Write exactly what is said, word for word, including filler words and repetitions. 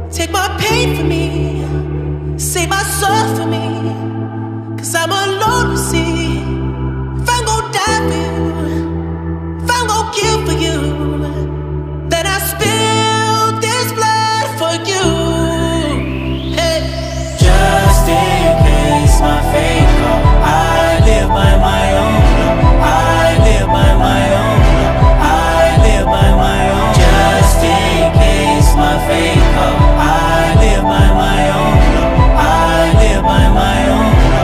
Take my pain for me, save my soul for me, 'cause I'm alone.